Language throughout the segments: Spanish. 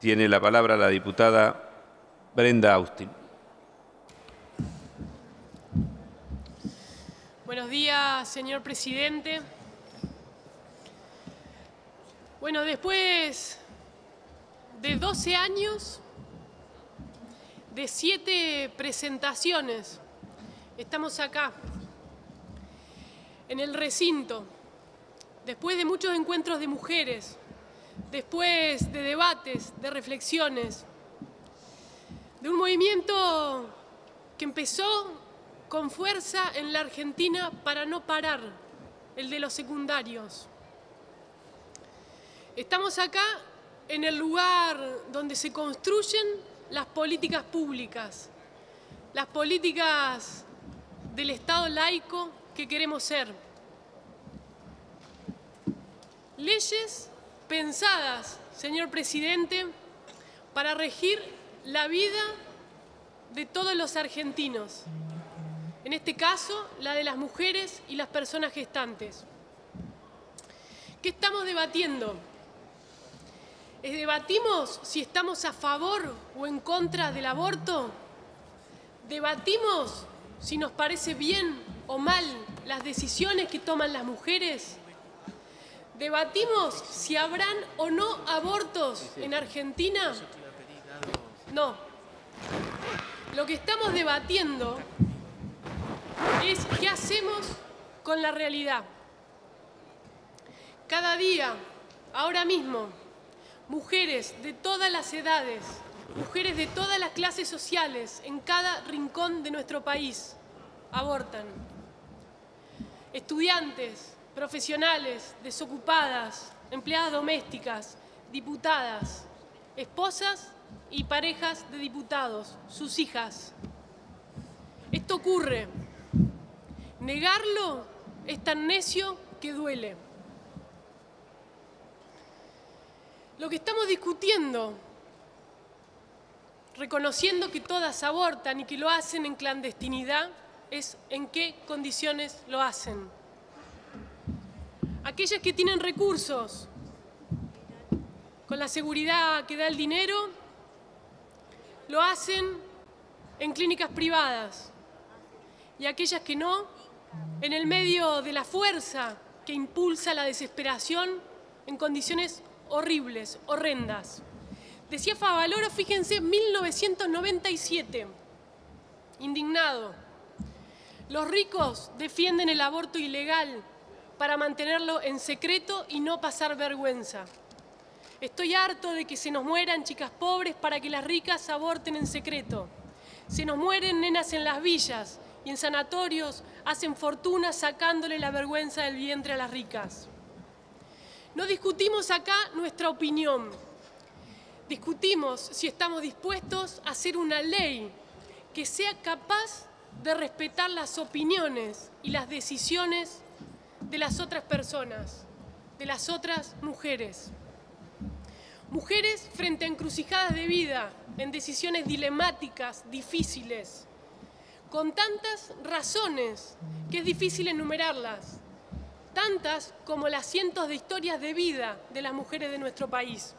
Tiene la palabra la diputada Brenda Austin. Buenos días, señor presidente. Bueno, después de 12 años, de 7 presentaciones, estamos acá, en el recinto, después de muchos encuentros de mujeres, después de debates, de reflexiones, de un movimiento que empezó con fuerza en la Argentina para no parar, el de los secundarios. Estamos acá en el lugar donde se construyen las políticas públicas, las políticas del Estado laico que queremos ser. Leyes pensadas, señor presidente, para regir la vida de todos los argentinos. En este caso, la de las mujeres y las personas gestantes. ¿Qué estamos debatiendo? ¿Debatimos si estamos a favor o en contra del aborto? ¿Debatimos si nos parece bien o mal las decisiones que toman las mujeres? ¿Debatimos si habrán o no abortos en Argentina? No. Lo que estamos debatiendo es qué hacemos con la realidad. Cada día, ahora mismo, mujeres de todas las edades, mujeres de todas las clases sociales, en cada rincón de nuestro país, abortan. Estudiantes, profesionales, desocupadas, empleadas domésticas, diputadas, esposas y parejas de diputados, sus hijas. Esto ocurre. Negarlo es tan necio que duele. Lo que estamos discutiendo, reconociendo que todas abortan y que lo hacen en clandestinidad, es en qué condiciones lo hacen. Aquellas que tienen recursos, con la seguridad que da el dinero, lo hacen en clínicas privadas. Y aquellas que no, en el medio de la fuerza que impulsa la desesperación, en condiciones horribles, horrendas. Decía Favaloro, fíjense, 1997, indignado. Los ricos defienden el aborto ilegal para mantenerlo en secreto y no pasar vergüenza. Estoy harto de que se nos mueran chicas pobres para que las ricas aborten en secreto. Se nos mueren nenas en las villas y en sanatorios hacen fortuna sacándole la vergüenza del vientre a las ricas. No discutimos acá nuestra opinión. Discutimos si estamos dispuestos a hacer una ley que sea capaz de respetar las opiniones y las decisiones de las otras personas, de las otras mujeres. Mujeres frente a encrucijadas de vida, en decisiones dilemáticas, difíciles, con tantas razones que es difícil enumerarlas, tantas como las cientos de historias de vida de las mujeres de nuestro país.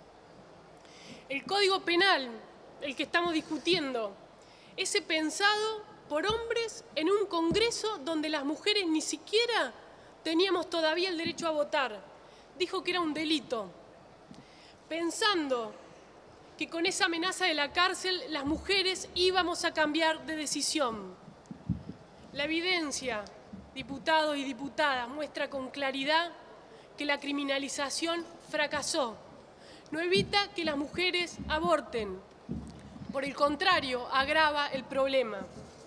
El Código Penal, el que estamos discutiendo, ese pensado por hombres en un Congreso donde las mujeres ni siquiera teníamos todavía el derecho a votar, dijo que era un delito, pensando que con esa amenaza de la cárcel las mujeres íbamos a cambiar de decisión. La evidencia, diputados y diputadas, muestra con claridad que la criminalización fracasó. No evita que las mujeres aborten. Por el contrario, agrava el problema.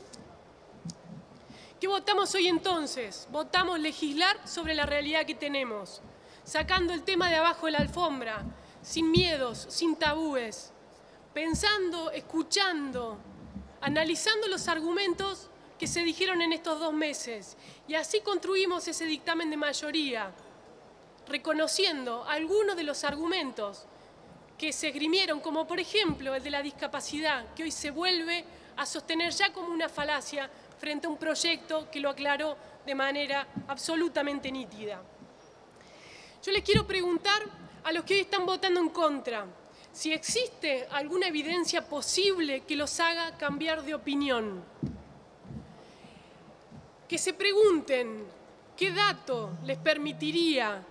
¿Qué votamos hoy entonces? Votamos legislar sobre la realidad que tenemos, sacando el tema de abajo de la alfombra, sin miedos, sin tabúes, pensando, escuchando, analizando los argumentos que se dijeron en estos 2 meses. Y así construimos ese dictamen de mayoría, reconociendo algunos de los argumentos que se esgrimieron, como por ejemplo el de la discapacidad, que hoy se vuelve a sostener ya como una falacia frente a un proyecto que lo aclaró de manera absolutamente nítida. Yo les quiero preguntar a los que hoy están votando en contra, si existe alguna evidencia posible que los haga cambiar de opinión. Que se pregunten qué dato les permitiría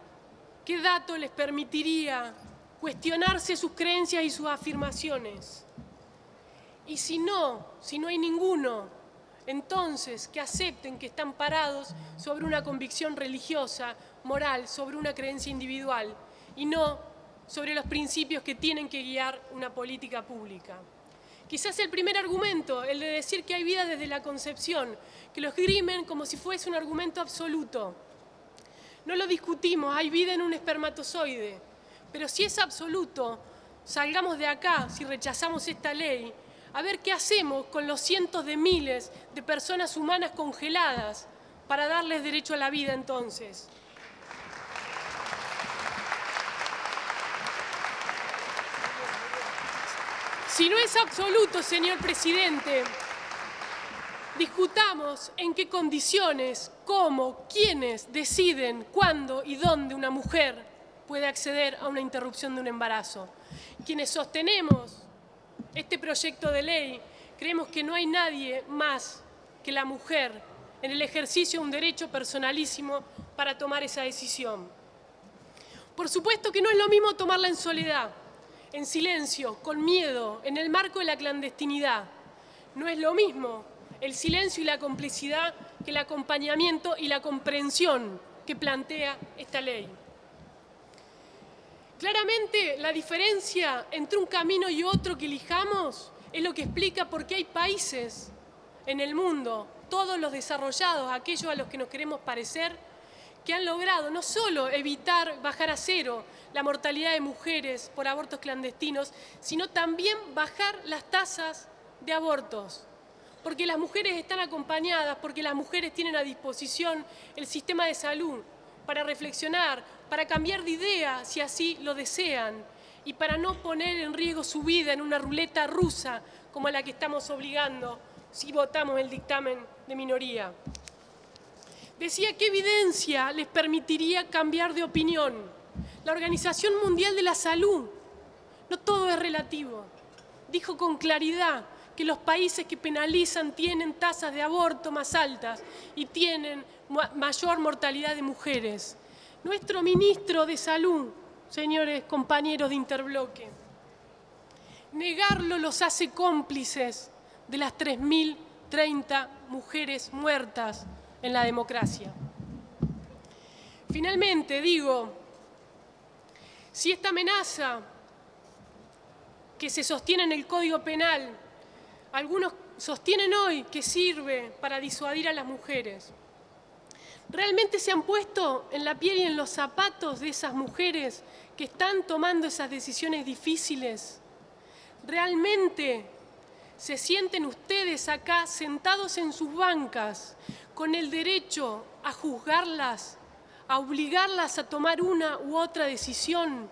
cuestionarse sus creencias y sus afirmaciones. Y si no hay ninguno, entonces que acepten que están parados sobre una convicción religiosa, moral, sobre una creencia individual y no sobre los principios que tienen que guiar una política pública. Quizás el primer argumento, el de decir que hay vida desde la concepción, que lo esgrimen como si fuese un argumento absoluto. No lo discutimos, hay vida en un espermatozoide, pero si es absoluto, salgamos de acá, si rechazamos esta ley, a ver qué hacemos con los cientos de miles de personas humanas congeladas para darles derecho a la vida entonces. Si no es absoluto, señor presidente, discutamos en qué condiciones, cómo, quiénes deciden cuándo y dónde una mujer puede acceder a una interrupción de un embarazo. Quienes sostenemos este proyecto de ley creemos que no hay nadie más que la mujer en el ejercicio de un derecho personalísimo para tomar esa decisión. Por supuesto que no es lo mismo tomarla en soledad, en silencio, con miedo, en el marco de la clandestinidad. No es lo mismo el silencio y la complicidad que el acompañamiento y la comprensión que plantea esta ley. Claramente, la diferencia entre un camino y otro que elijamos es lo que explica por qué hay países en el mundo, todos los desarrollados, aquellos a los que nos queremos parecer, que han logrado no solo evitar bajar a cero la mortalidad de mujeres por abortos clandestinos, sino también bajar las tasas de abortos. Porque las mujeres están acompañadas, porque las mujeres tienen a disposición el sistema de salud para reflexionar, para cambiar de idea si así lo desean y para no poner en riesgo su vida en una ruleta rusa como la que estamos obligando si votamos el dictamen de minoría. Decía, ¿qué evidencia les permitiría cambiar de opinión? La Organización Mundial de la Salud, no todo es relativo, dijo con claridad que los países que penalizan tienen tasas de aborto más altas y tienen mayor mortalidad de mujeres. Nuestro ministro de Salud, señores compañeros de Interbloque, negarlo los hace cómplices de las 3.030 mujeres muertas en la democracia. Finalmente, digo, si esta amenaza que se sostiene en el Código Penal, algunos sostienen hoy que sirve para disuadir a las mujeres, ¿realmente se han puesto en la piel y en los zapatos de esas mujeres que están tomando esas decisiones difíciles? ¿Realmente se sienten ustedes acá sentados en sus bancas con el derecho a juzgarlas, a obligarlas a tomar una u otra decisión?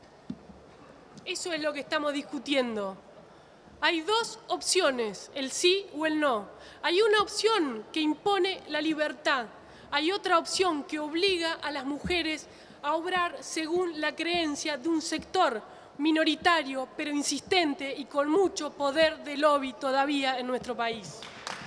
Eso es lo que estamos discutiendo. Hay dos opciones, el sí o el no. Hay una opción que impone la libertad. Hay otra opción que obliga a las mujeres a obrar según la creencia de un sector minoritario, pero insistente y con mucho poder de lobby todavía en nuestro país.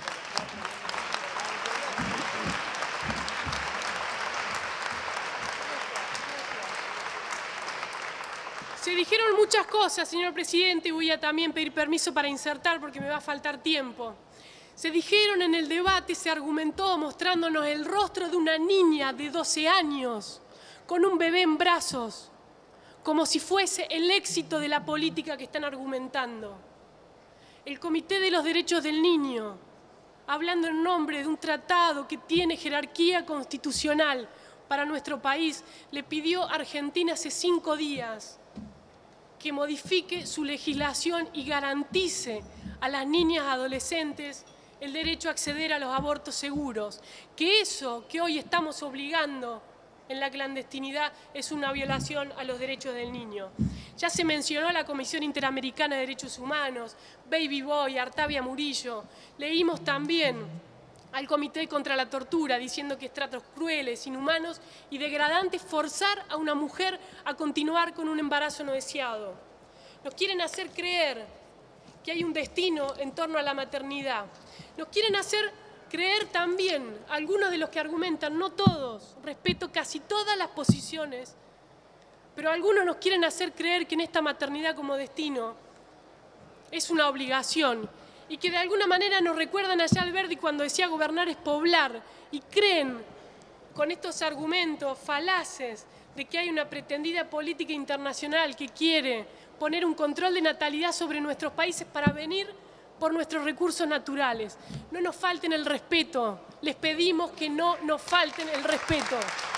Se dijeron muchas cosas, señor presidente, y voy a también pedir permiso para insertar porque me va a faltar tiempo. Se dijeron en el debate, se argumentó mostrándonos el rostro de una niña de 12 años con un bebé en brazos, como si fuese el éxito de la política que están argumentando. El Comité de los Derechos del Niño, hablando en nombre de un tratado que tiene jerarquía constitucional para nuestro país, le pidió a Argentina hace 5 días que modifique su legislación y garantice a las niñas y adolescentes el derecho a acceder a los abortos seguros, que eso que hoy estamos obligando en la clandestinidad es una violación a los derechos del niño. Ya se mencionó a la Comisión Interamericana de Derechos Humanos, Baby Boy, Artavia Murillo. Leímos también al Comité contra la Tortura diciendo que es tratos crueles, inhumanos y degradantes forzar a una mujer a continuar con un embarazo no deseado. Nos quieren hacer creer que hay un destino en torno a la maternidad. Nos quieren hacer creer también, algunos de los que argumentan, no todos, respeto casi todas las posiciones, pero algunos nos quieren hacer creer que en esta maternidad como destino es una obligación y que de alguna manera nos recuerdan a Alberdi cuando decía gobernar es poblar, y creen con estos argumentos falaces de que hay una pretendida política internacional que quiere poner un control de natalidad sobre nuestros países para venir por nuestros recursos naturales. No nos falten el respeto, les pedimos que no nos falten el respeto.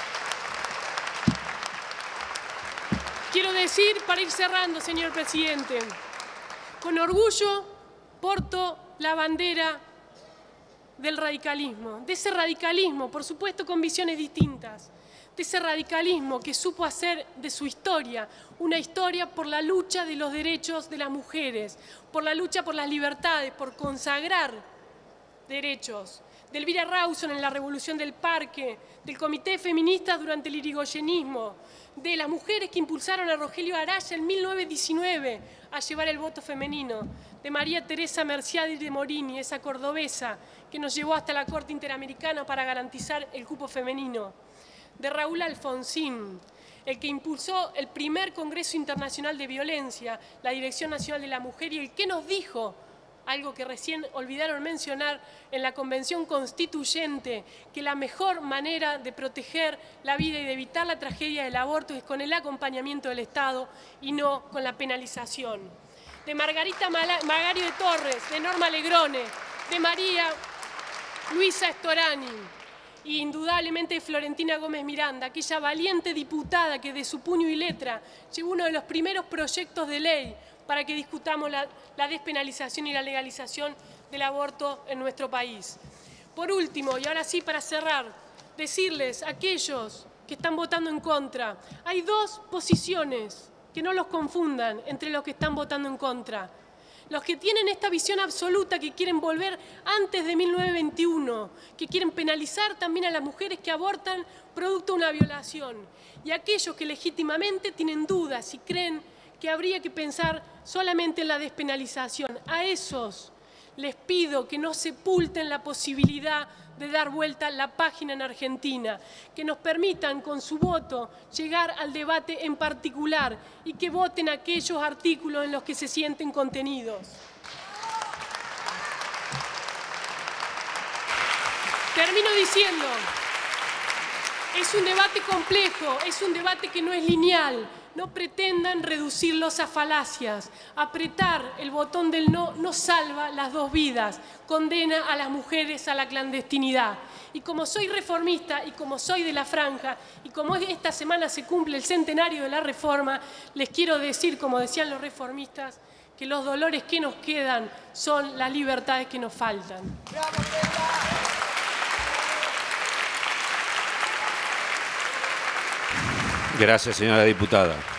Quiero decir, para ir cerrando, señor presidente, con orgullo porto la bandera del radicalismo, de ese radicalismo, por supuesto con visiones distintas, de ese radicalismo que supo hacer de su historia una historia por la lucha de los derechos de las mujeres, por la lucha por las libertades, por consagrar derechos. De Elvira Rawson en la Revolución del Parque, del Comité Feminista durante el irigoyenismo, de las mujeres que impulsaron a Rogelio Araya en 1919 a llevar el voto femenino, de María Teresa Merciadi de Morini, esa cordobesa que nos llevó hasta la Corte Interamericana para garantizar el cupo femenino, de Raúl Alfonsín, el que impulsó el primer Congreso Internacional de Violencia, la Dirección Nacional de la Mujer, y el que nos dijo, algo que recién olvidaron mencionar en la Convención Constituyente, que la mejor manera de proteger la vida y de evitar la tragedia del aborto es con el acompañamiento del Estado y no con la penalización. De Margarita Magario de Torres, de Norma Legrone, de María Luisa Storani, y indudablemente de Florentina Gómez Miranda, aquella valiente diputada que de su puño y letra llevó uno de los primeros proyectos de ley para que discutamos la despenalización y la legalización del aborto en nuestro país. Por último, y ahora sí para cerrar, decirles a aquellos que están votando en contra, hay dos posiciones, que no los confundan, entre los que están votando en contra. Los que tienen esta visión absoluta, que quieren volver antes de 1921, que quieren penalizar también a las mujeres que abortan producto de una violación, y aquellos que legítimamente tienen dudas y creen que habría que pensar solamente en la despenalización. A esos les pido que no sepulten la posibilidad de dar vuelta la página en Argentina, que nos permitan con su voto llegar al debate en particular y que voten aquellos artículos en los que se sienten contenidos. Termino diciendo, es un debate complejo, es un debate que no es lineal. No pretendan reducirlos a falacias. Apretar el botón del no no salva las dos vidas, condena a las mujeres a la clandestinidad. Y como soy reformista y como soy de la franja y como esta semana se cumple el centenario de la reforma, les quiero decir, como decían los reformistas, que los dolores que nos quedan son las libertades que nos faltan. Gracias, señora diputada.